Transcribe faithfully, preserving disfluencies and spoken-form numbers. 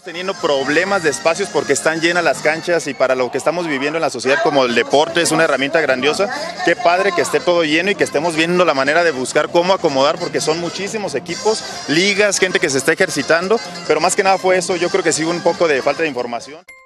Teniendo problemas de espacios porque están llenas las canchas y para lo que estamos viviendo en la sociedad como el deporte es una herramienta grandiosa. Qué padre que esté todo lleno y que estemos viendo la manera de buscar cómo acomodar porque son muchísimos equipos, ligas, gente que se está ejercitando, pero más que nada fue eso, yo creo que sí un poco de falta de información.